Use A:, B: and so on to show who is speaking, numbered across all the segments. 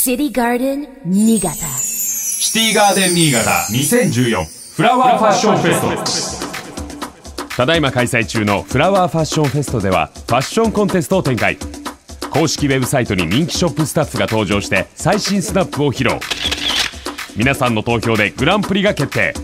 A: シティガーデン新潟。
B: シティガーデン新潟2014フラワーファッションフェスト。ただいま開催中のフラワーファッションフェストではファッションコンテストを展開。公式ウェブサイトに人気ショップスタッフが登場して最新スナップを披露。皆さんの投票でグランプリが決定。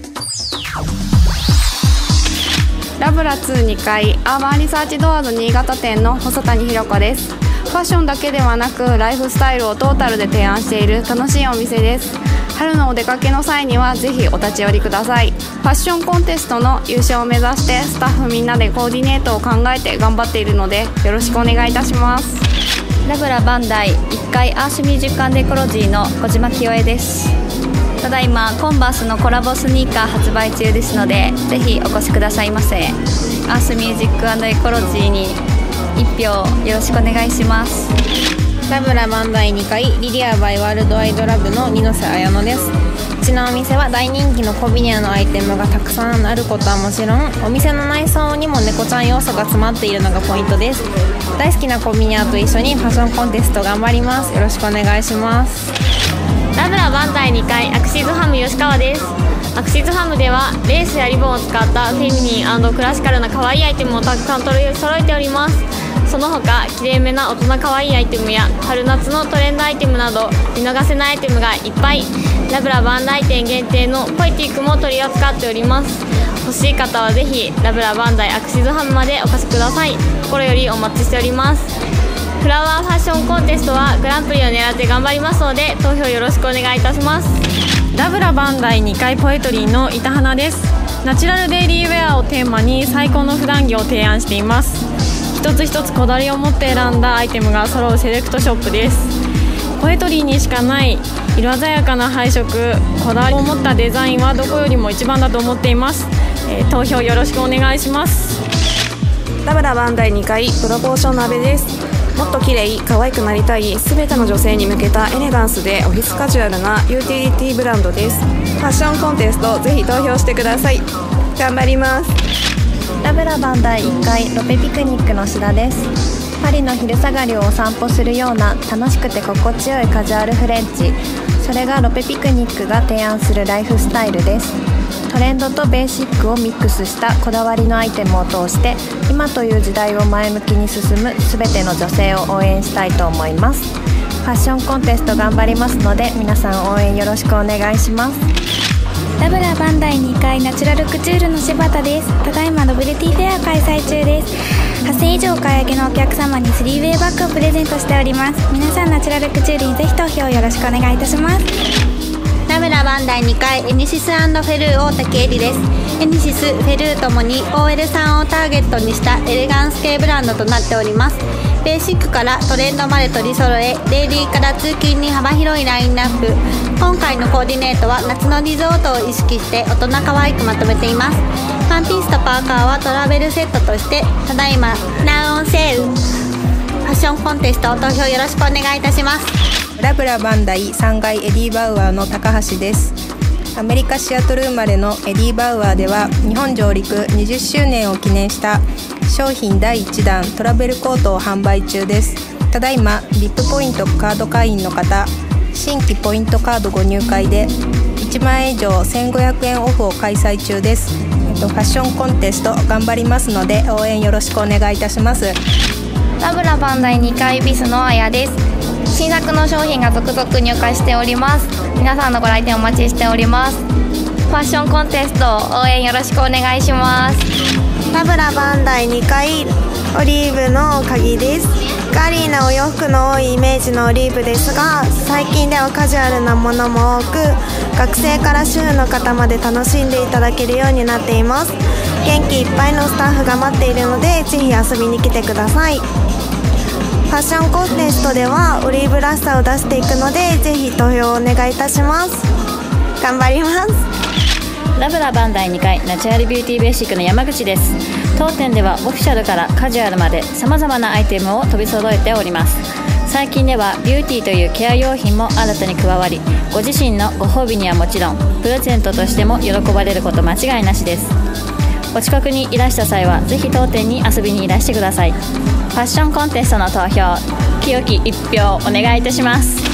C: ラブラ2階アーバンリサーチドアーズ新潟店の細谷ひろ子です。ファッションだけではなくライフスタイルをトータルで提案している楽しいお店です。春のお出かけの際にはぜひお立ち寄りください。ファッションコンテストの優勝を目指してスタッフみんなでコーディネートを考えて頑張っているのでよろしくお願いいたします。
D: ラブラバンダイ1階アーシュミュージック&エコロジーの小島清江です。ただいまコンバースのコラボスニーカー発売中ですのでぜひお越しくださいませ。アースミュージック&エコロジーに1票よろしくお願いします。
E: ラブラバンダイ2階リリアバイワールドワイドラブの二ノ瀬彩乃です。うちのお店は大人気のコビニアのアイテムがたくさんあることはもちろんお店の内装にも猫ちゃん要素が詰まっているのがポイントです。大好きなコビニアと一緒にファッションコンテスト頑張ります。よろしくお願いします。
F: ラブラバンダイ2階アクシーズハム吉川です。アクシーズハムではレースやリボンを使ったフェミニン&クラシカルな可愛いアイテムをたくさん取り揃えております。その他きれいめな大人可愛いアイテムや春夏のトレンドアイテムなど見逃せないアイテムがいっぱい。ラブラバンダイ店限定のポエティックも取り扱っております。欲しい方はぜひラブラバンダイアクシーズハムまでお越しください。心よりお待ちしております。フラワーファッションコンテストはグランプリを狙って頑張りますので投票よろしくお願いいたします。
G: ラブラバンダイ2階ポエトリーの板花です。ナチュラルデイリーウェアをテーマに最高の普段着を提案しています。一つ一つこだわりを持って選んだアイテムが揃うセレクトショップです。ポエトリーにしかない色鮮やかな配色、こだわりを持ったデザインはどこよりも一番だと思っています。投票よろしくお願いします。
C: ラブラバンダイ2階プロポーションの阿部です。もっと綺麗可愛くなりたい全ての女性に向けたエレガンスでオフィスカジュアルなユーティリティブランドです。ファッションコンテストぜひ投票してください。頑張ります。
D: ラブラバンダイ1階ロペピクニックの須田です。パリの昼下がりをお散歩するような楽しくて心地よいカジュアルフレンチ、それがロペピクニックが提案するライフスタイルです。トレンドとベーシックをミックスしたこだわりのアイテムを通して今という時代を前向きに進む全ての女性を応援したいと思います。ファッションコンテスト頑張りますので皆さん応援よろしくお願いします。
H: ラブラバンダイ2階ナチュラルクチュールの柴田です。ただいまノベルティフェア開催中です。8000以上お買い上げのお客様に 3way バッグをプレゼントしております。皆さんナチュラルクチュールにぜひ投票よろしくお願いいたします。
I: ラブラバンダイ2階エニシス&フェルー大竹絵里です。エニシス、フェルーともに OL さんをターゲットにしたエレガンス系ブランドとなっております。ベーシックからトレンドまで取り揃えデイリーから通勤に幅広いラインナップ。今回のコーディネートは夏のリゾートを意識して大人可愛くまとめています。ワンピースとパーカーはトラベルセットとしてただいまナウンセール。ファッションコンテスト投票よろしくお願いいたします。
E: ラブラバンダイ3階エディバウアーの高橋です。アメリカシアトル生まれのエディバウアーでは日本上陸20周年を記念した商品第1弾トラベルコートを販売中です。ただいま VIP ポイントカード会員の方、新規ポイントカードご入会で1万円以上1500円オフを開催中です。ファッションコンテスト頑張りますので応援よろしくお願いいたします。
J: ラブラバンダイ2階ビスのあやです。新作の商品が続々入荷しております。皆さんのご来店お待ちしております。ファッションコンテスト応援よろしくお願いします。
K: ラブラバンダイ2階オリーブの鍵です。ガーリーなお洋服の多いイメージのオリーブですが最近ではカジュアルなものも多く学生から主婦の方まで楽しんでいただけるようになっています。元気いっぱいのスタッフが待っているのでぜひ遊びに来てください。ファッションコンテストではオリーブらしさを出していくのでぜひ投票をお願いいたします。頑張ります。
D: ラブラバンダイ2階ナチュラルビューティーベーシックの山口です。当店ではオフィシャルからカジュアルまで様々なアイテムを取り揃えております。最近ではビューティーというケア用品も新たに加わりご自身のご褒美にはもちろんプレゼントとしても喜ばれること間違いなしです。お近くにいらした際はぜひ当店に遊びにいらしてください。ファッションコンテストの投票清き1票お願いいたします。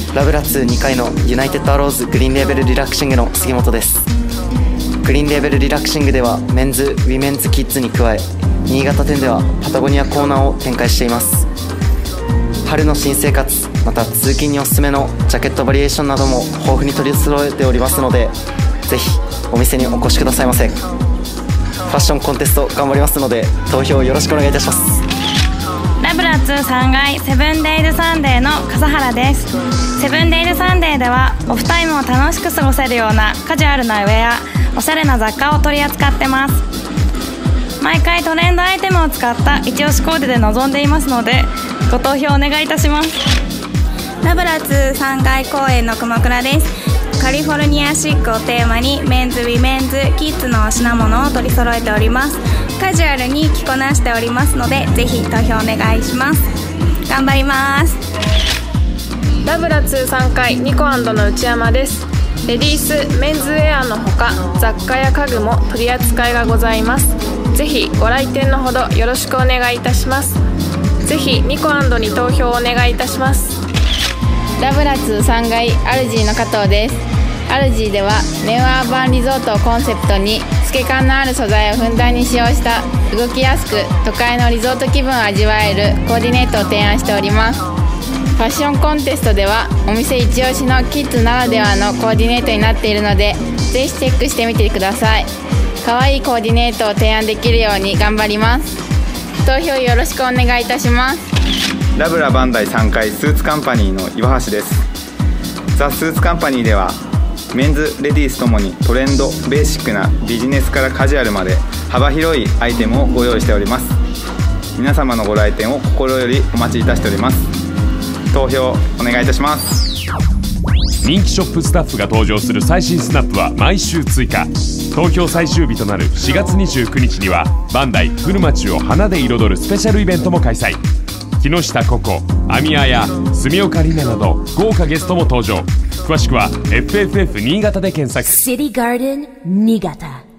L: ラブラ2 2階のユナイテッドアローズグリーンレーベルリラクシングの杉本です。グリーンレーベルリラクシングではメンズ、ウィメンズ、キッズに加え、新潟店ではパタゴニアコーナーを展開しています。春の新生活、また通勤におすすめのジャケットバリエーションなども豊富に取り揃えておりますので、ぜひお店にお越しくださいませ。ファッションコンテスト頑張りますので、投票よろしくお願いいたします。
M: ラブラ2 3階セブンデイズサンデーの笠原です。セブンデイズサンデーではオフタイムを楽しく過ごせるようなカジュアルなウェア、おしゃれな雑貨を取り扱ってます。毎回トレンドアイテムを使った一押しコーデで臨んでいますので、ご投票お願いいたします。
D: ラブラ2 3階公園の熊倉です。カリフォルニアシックをテーマにメンズ、ウィメンズ、キッズのお品物を取り揃えております。カジュアルに着こなしておりますので、ぜひ投票お願いします。頑張ります。
G: ラブラ2 3階ニコ&の内山です。レディース、メンズウェアのほか雑貨や家具も取り扱いがございます。ぜひご来店のほどよろしくお願いいたします。ぜひニコ&に投票をお願いいたします。
C: ラブラ2 3階アルジーの加藤です。アルジーではネオアーバンリゾートをコンセプトに透け感のある素材をふんだんに使用した動きやすく都会のリゾート気分を味わえるコーディネートを提案しております。ファッションコンテストではお店一押しのキッズならではのコーディネートになっているので、ぜひチェックしてみてください。可愛いコーディネートを提案できるように頑張ります。投票よろしくお願いいたします。
N: ラブラバンダイ3階スーツカンパニーの岩橋です。ザ・スーツカンパニーではメンズ、レディースともにトレンド、ベーシックなビジネスからカジュアルまで幅広いアイテムをご用意しております。皆様のご来店を心よりお待ちいたしております。投票お願いいたします。
B: 人気ショップスタッフが登場する最新スナップは毎週追加。投票最終日となる4月29日にはバンダイ古町を花で彩るスペシャルイベントも開催。木下ココ、アミヤや住岡里奈など豪華ゲストも登場。詳しくは FFF 新潟で検索。
A: City Garden 新潟。